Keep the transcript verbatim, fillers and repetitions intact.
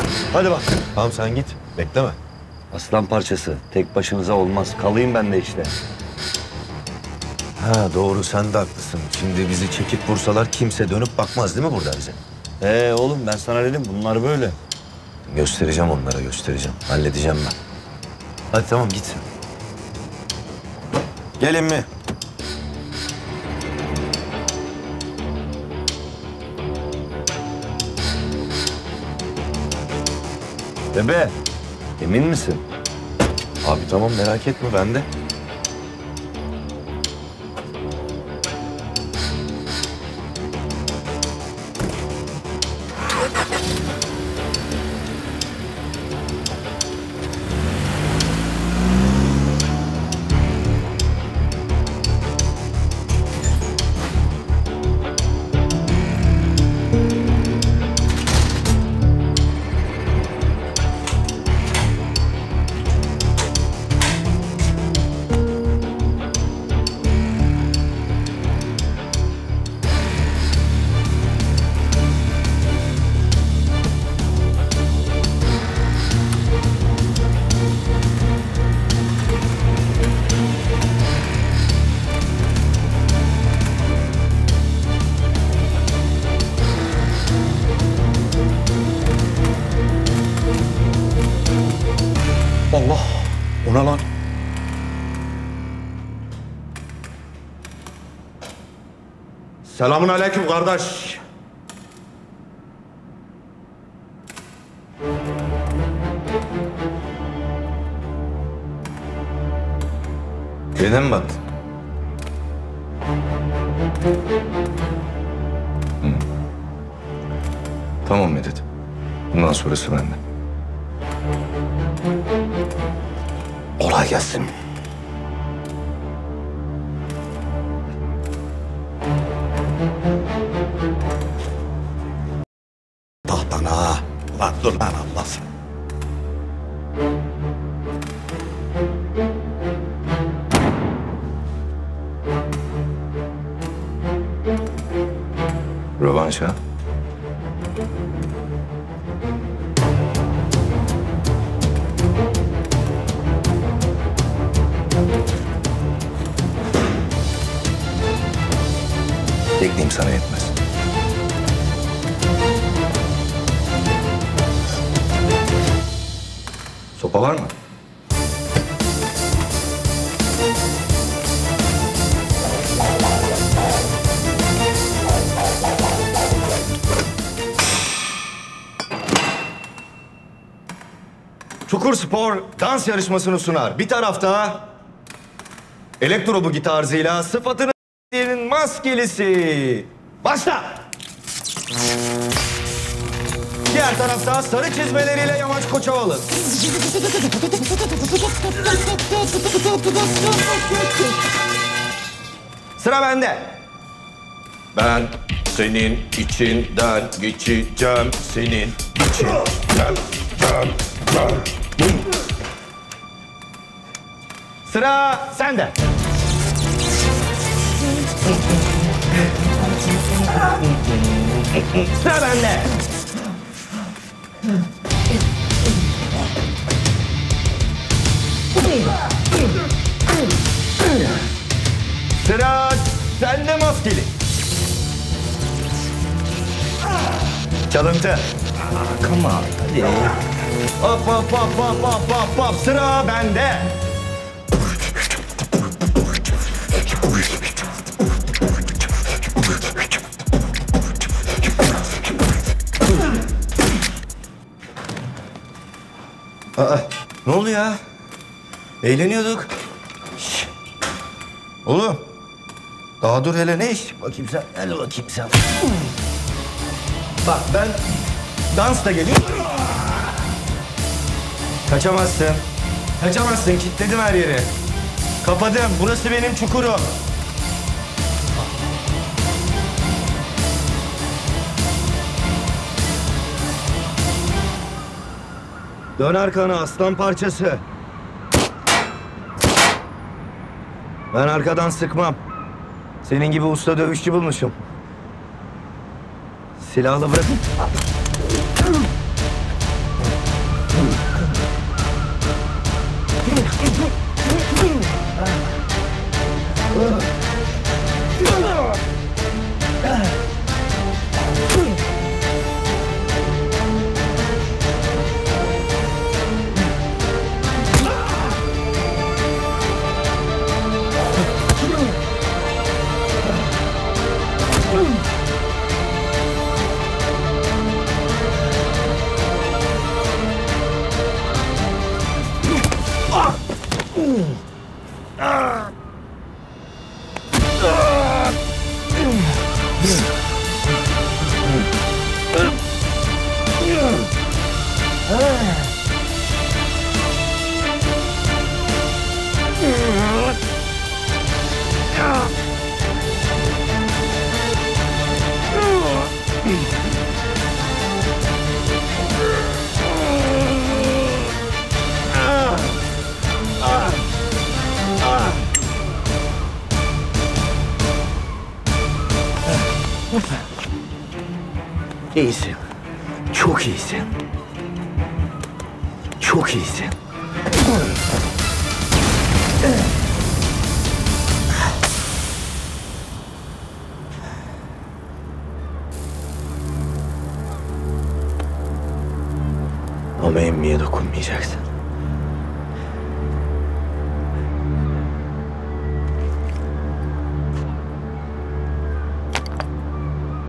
Hadi bak. Tamam sen git. Bekleme. Aslan parçası. Tek başınıza olmaz. Kalayım ben de işte. Ha doğru, sen de haklısın. Şimdi bizi çekip vursalar kimse dönüp bakmaz değil mi burada bize? Ee oğlum ben sana dedim bunlar böyle. Göstereceğim onlara, göstereceğim. Halledeceğim ben. Hadi tamam git. Gelin mi? Bebe, emin misin? Abi tamam merak etme, ben de. Allah! Ona lan. Selamun aleyküm kardeş. Birine mi baktın? Hı. Tamam Medet. Bundan sonrası bende. Kolay gelsin. Tahtana. Lan dur lan Allah. Rövanş ha? Tekniğim sana yetmez. Sopa var mı? Çukur Spor dans yarışmasını sunar. Bir tarafta elektro bugi tarzıyla sıfatını s***'nin maskelisi. Başla! Diğer tarafta sarı çizmeleriyle Yamaç Koçovalı. Sıra bende. Ben senin içinden geçeceğim, senin içinden. Sıra sende. Sıra bende. Sıra sende maskeli. Çalıntı. Come on, hadi. Hop hop hop hop hop hop hop. Sıra bende. Aa, ne oldu ya? Eğleniyorduk. Şş. Oğlum. Daha dur hele, ne iş? Bakayım sen. Hadi bakayım sen. Bak ben dans da geliyor. Kaçamazsın. Kaçamazsın. Kilitledim her yeri. Kapadım. Burası benim çukurum. Dön arkana aslan parçası. Ben arkadan sıkmam. Senin gibi usta dövüşçü bulmuşum. Silahla bırakın. İyisin. Çok iyisin. Çok iyisin. Ama emmiye dokunmayacaksın.